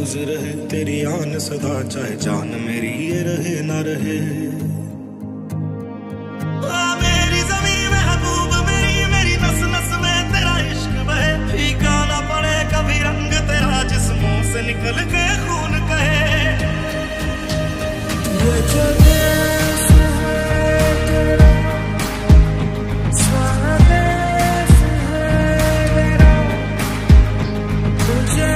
महफूज रहे तेरी आन सदा, चाहे जान मेरी ये रहे ना रहे। मेरी ज़मीं महबूब मेरी, मेरी नस नस में तेरा इश्क बहे, फीका ना पड़े कभी रंग तेरा, जिस्मों से निकल के खून कहे। ये जो देश है तेरा, स्वदेश है मेरा, तुझे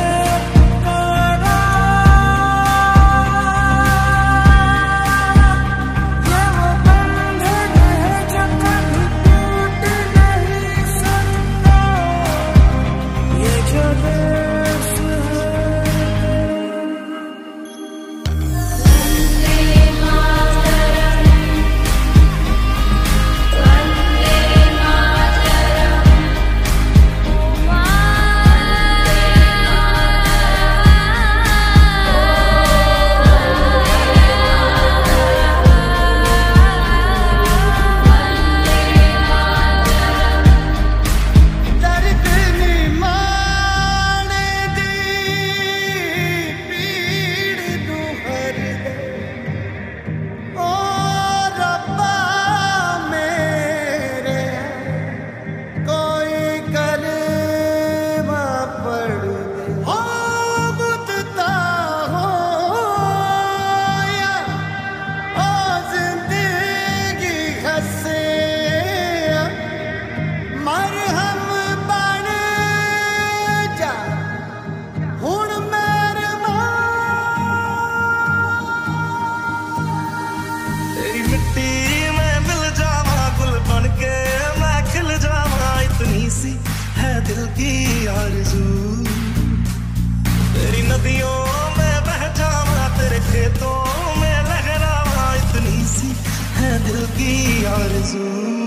दिल की आरज़ू, तेरी नदियों में बह जावा, तेरे खेतों में लहरावा, इतनी सी है दिल की आरज़ू।